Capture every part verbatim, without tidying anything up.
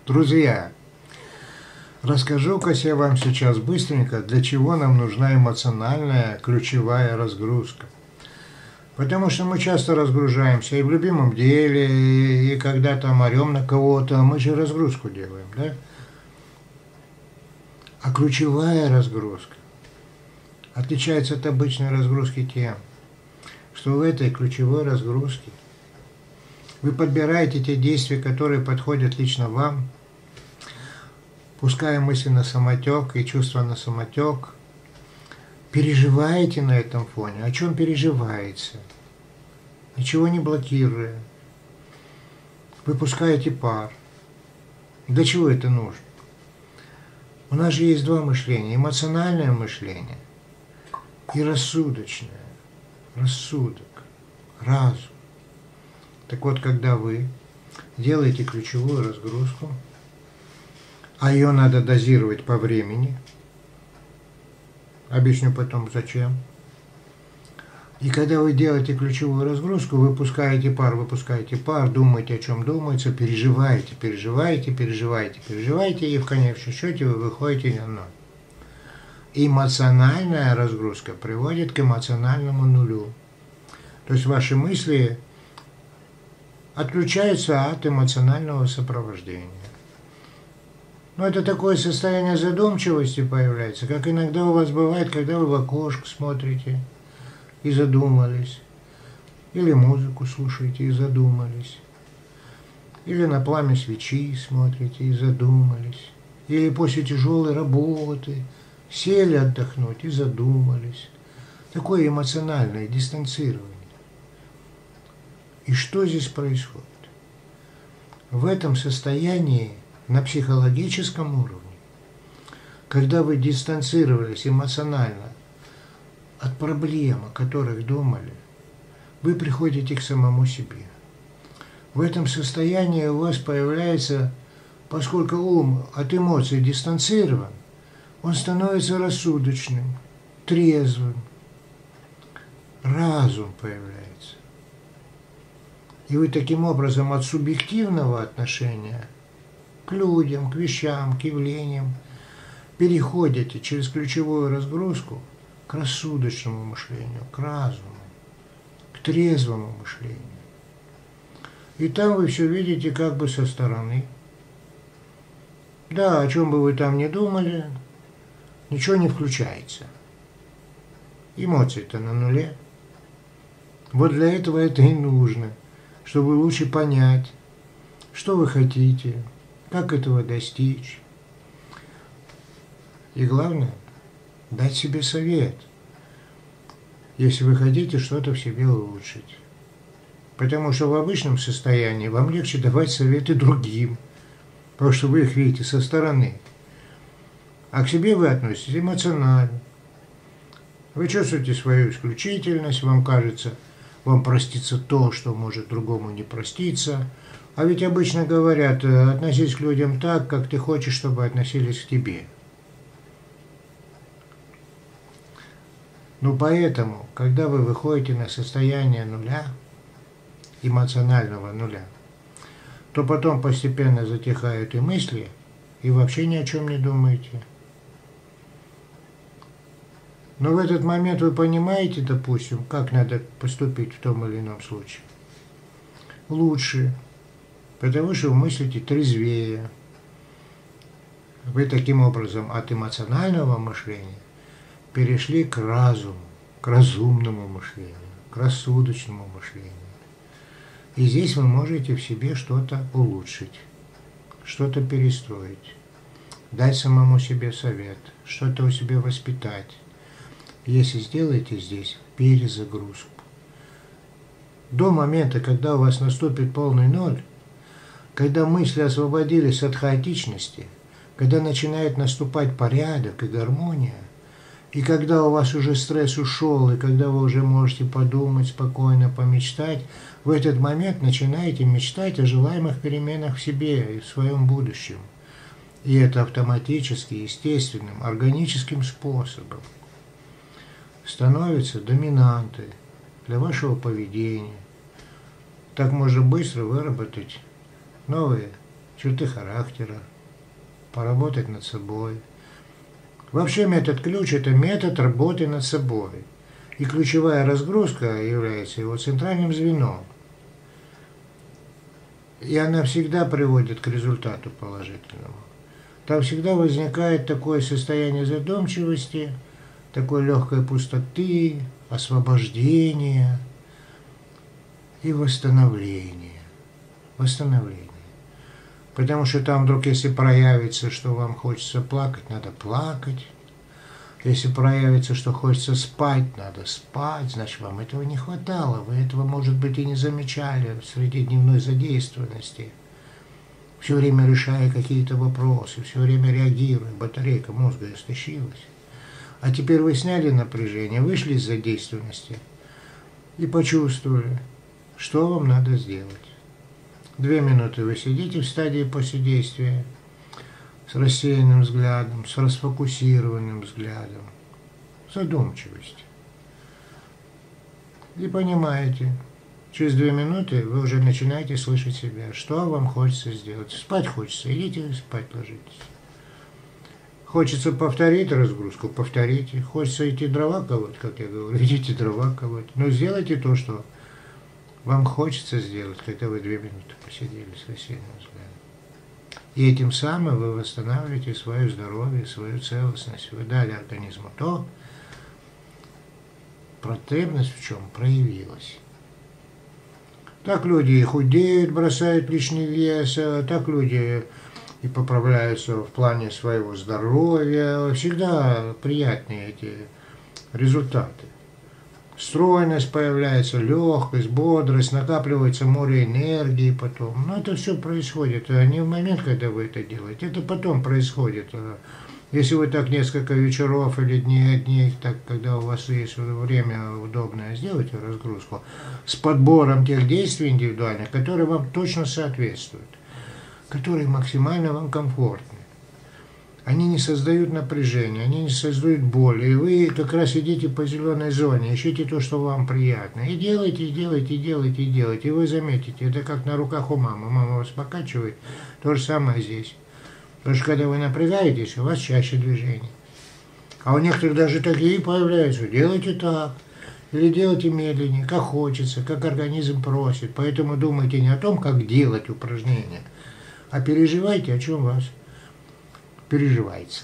Друзья, расскажу-ка я вам сейчас быстренько, для чего нам нужна эмоциональная ключевая разгрузка. Потому что мы часто разгружаемся и в любимом деле, и когда там орем на кого-то, мы же разгрузку делаем, да? А ключевая разгрузка отличается от обычной разгрузки тем, что в этой ключевой разгрузке вы подбираете те действия, которые подходят лично вам, пуская мысли на самотек и чувства на самотек, переживаете на этом фоне, о чем переживаете, ничего не блокируя, выпускаете пар. Для чего это нужно? У нас же есть два мышления: эмоциональное мышление и рассудочное. Рассудок, разум. Так вот, когда вы делаете ключевую разгрузку, а ее надо дозировать по времени, объясню потом зачем, и когда вы делаете ключевую разгрузку, выпускаете пар, выпускаете пар, думаете, о чем думается, переживаете, переживаете, переживаете, переживаете, и в конечном счете вы выходите на ноль. Эмоциональная разгрузка приводит к эмоциональному нулю. То есть ваши мысли отключаются от эмоционального сопровождения. Но это такое состояние задумчивости появляется, как иногда у вас бывает, когда вы в окошко смотрите и задумались, или музыку слушаете и задумались, или на пламя свечи смотрите и задумались, или после тяжелой работы сели отдохнуть и задумались. Такое эмоциональное дистанцирование. И что здесь происходит? В этом состоянии на психологическом уровне, когда вы дистанцировались эмоционально от проблем, о которых думали, вы приходите к самому себе. В этом состоянии у вас появляется, поскольку ум от эмоций дистанцирован, он становится рассудочным, трезвым, разум появляется. И вы таким образом от субъективного отношения к людям, к вещам, к явлениям переходите через ключевую разгрузку к рассудочному мышлению, к разуму, к трезвому мышлению. И там вы все видите как бы со стороны. Да, о чем бы вы там ни думали, ничего не включается. Эмоции-то на нуле. Вот для этого это и нужно, чтобы лучше понять, что вы хотите, как этого достичь. И главное, дать себе совет, если вы хотите что-то в себе улучшить. Потому что в обычном состоянии вам легче давать советы другим, потому что вы их видите со стороны. А к себе вы относитесь эмоционально. Вы чувствуете свою исключительность, вам кажется, вам простится то, что может другому не проститься. А ведь обычно говорят, относись к людям так, как ты хочешь, чтобы относились к тебе. Ну поэтому, когда вы выходите на состояние нуля, эмоционального нуля, то потом постепенно затихают и мысли, и вообще ни о чем не думаете. Но в этот момент вы понимаете, допустим, как надо поступить в том или ином случае. Лучше, потому что вы мыслите трезвее. Вы таким образом от эмоционального мышления перешли к разуму, к разумному мышлению, к рассудочному мышлению. И здесь вы можете в себе что-то улучшить, что-то перестроить, дать самому себе совет, что-то у себя воспитать, если сделаете здесь перезагрузку. До момента, когда у вас наступит полный ноль, когда мысли освободились от хаотичности, когда начинает наступать порядок и гармония, и когда у вас уже стресс ушел, и когда вы уже можете подумать, спокойно помечтать, в этот момент начинаете мечтать о желаемых переменах в себе и в своем будущем. И это автоматически, естественным, органическим способом становится доминантой для вашего поведения. Так можно быстро выработать новые черты характера, поработать над собой. Вообще метод ключ – это метод работы над собой. И ключевая разгрузка является его центральным звеном. И она всегда приводит к результату положительному. Там всегда возникает такое состояние задумчивости, такой легкой пустоты, освобождения и восстановления. Восстановление. Потому что там вдруг, если проявится, что вам хочется плакать, надо плакать. Если проявится, что хочется спать, надо спать. Значит, вам этого не хватало. Вы этого, может быть, и не замечали среди дневной задействованности. Все время решая какие-то вопросы, все время реагируя, батарейка мозга истощилась. А теперь вы сняли напряжение, вышли из задействованности и почувствовали, что вам надо сделать. Две минуты вы сидите в стадии посидействия с рассеянным взглядом, с расфокусированным взглядом, задумчивость. И понимаете, через две минуты вы уже начинаете слышать себя, что вам хочется сделать. Спать хочется, идите спать ложитесь. Хочется повторить разгрузку, повторите. Хочется идти дрова колоть, как я говорю, идите дрова колоть. Но сделайте то, что вам хочется сделать, когда вы две минуты посидели с рассеянным взглядом. И этим самым вы восстанавливаете свое здоровье, свою целостность. Вы дали организму то, потребность в чем проявилась. Так люди и худеют, бросают лишний вес, так люди и поправляются в плане своего здоровья. Всегда приятные эти результаты. Стройность появляется, легкость, бодрость, накапливается море энергии потом. Но это все происходит не в момент, когда вы это делаете, это потом происходит. Если вы так несколько вечеров или дней, дней, так, когда у вас есть время удобное, сделайте разгрузку с подбором тех действий индивидуальных, которые вам точно соответствуют, которые максимально вам комфортны. Они не создают напряжения, они не создают боли. И вы как раз идите по зеленой зоне, ищите то, что вам приятно. И делайте, и делайте, и делайте, и делайте. И вы заметите, это как на руках у мамы. Мама вас покачивает, то же самое здесь. Потому что когда вы напрягаетесь, у вас чаще движений. А у некоторых даже такие появляются. Делайте так. Или делайте медленнее, как хочется, как организм просит. Поэтому думайте не о том, как делать упражнения, а переживайте, о чем вас переживается.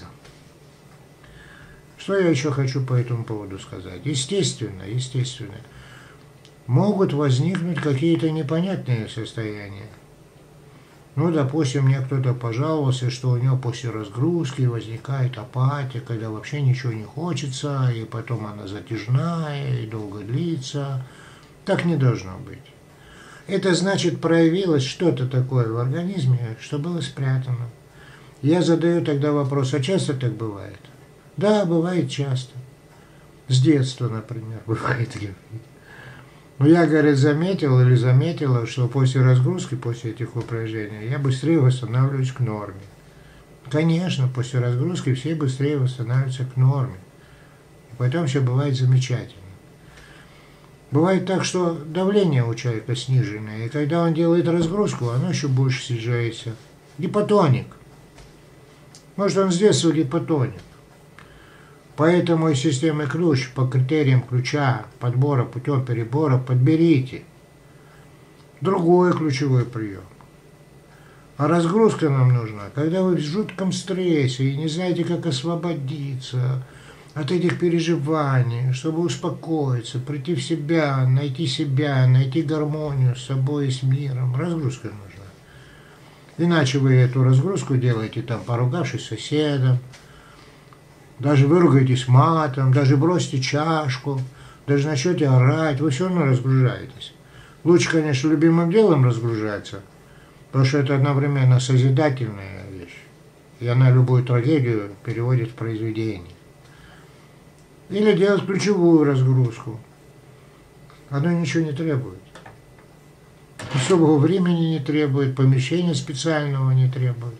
Что я еще хочу по этому поводу сказать? Естественно, естественно, могут возникнуть какие-то непонятные состояния. Ну, допустим, мне кто-то пожаловался, что у него после разгрузки возникает апатия, когда вообще ничего не хочется, и потом она затяжная, и долго длится. Так не должно быть. Это значит, проявилось что-то такое в организме, что было спрятано. Я задаю тогда вопрос, а часто так бывает? Да, бывает часто. С детства, например, бывает. Но я, говорит, заметил или заметила, что после разгрузки, после этих упражнений, я быстрее восстанавливаюсь к норме. Конечно, после разгрузки все быстрее восстанавливаются к норме. И потом все бывает замечательно. Бывает так, что давление у человека сниженное, и когда он делает разгрузку, оно еще больше снижается. Гипотоник. Может, он с детства гипотоник. Поэтому из системы ключ по критериям ключа, подбора, путем перебора подберите другой ключевой прием. А разгрузка нам нужна, когда вы в жутком стрессе и не знаете, как освободиться от этих переживаний, чтобы успокоиться, прийти в себя, найти себя, найти гармонию с собой и с миром. Разгрузка нужна. Иначе вы эту разгрузку делаете, там, поругавшись с соседом, даже выругаетесь матом, даже бросите чашку, даже начнете орать, вы все равно разгружаетесь. Лучше, конечно, любимым делом разгружаться, потому что это одновременно созидательная вещь, и она любую трагедию переводит в произведение. Или делать ключевую разгрузку. Оно ничего не требует. Особого времени не требует, помещения специального не требует.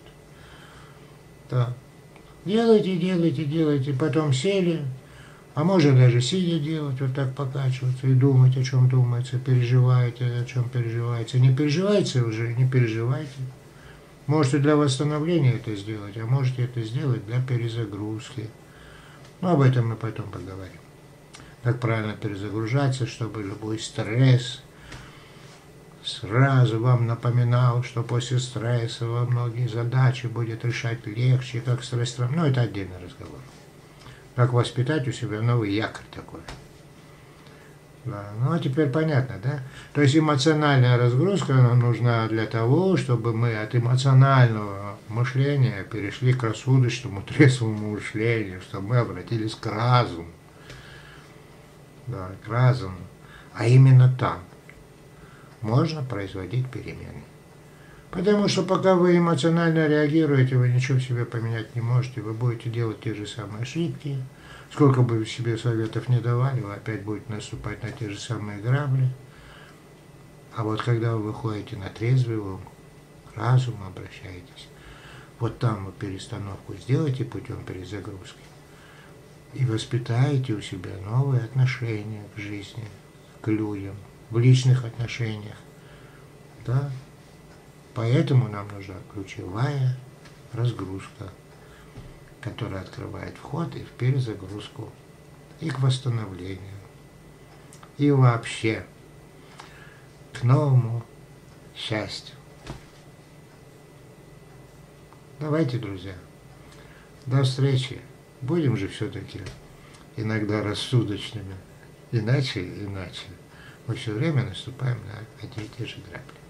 Так. Делайте, делайте, делайте, потом сели, а можно даже сидя делать, вот так покачиваться и думать, о чем думается, переживаете, о чем переживаете. Не переживайте уже, не переживайте. Можете для восстановления это сделать, а можете это сделать для перезагрузки. Но об этом мы потом поговорим. Как правильно перезагружаться, чтобы любой стресс сразу вам напоминал, что после стресса во многие задачи будет решать легче, как стресс. Но это отдельный разговор. Как воспитать у себя новый якорь такой. Да. Ну а теперь понятно, да? То есть эмоциональная разгрузка нужна для того, чтобы мы от эмоционального мышления перешли к рассудочному, трезвому мышлению, чтобы мы обратились к разуму. Да, к разуму. А именно там можно производить перемены. Потому что пока вы эмоционально реагируете, вы ничего в себе поменять не можете, вы будете делать те же самые ошибки. Сколько бы вы себе советов не давали, вы опять будете наступать на те же самые грабли. А вот когда вы выходите на трезвый ум, к разуму обращаетесь, вот там вы перестановку сделаете путем перезагрузки и воспитаете у себя новые отношения к жизни, к людям, в личных отношениях. Да? Поэтому нам нужна ключевая разгрузка, которая открывает вход и в перезагрузку, и к восстановлению, и вообще к новому счастью. Давайте, друзья, до встречи. Будем же все-таки иногда рассудочными, иначе, иначе. Мы все время наступаем на одни и те же грабли.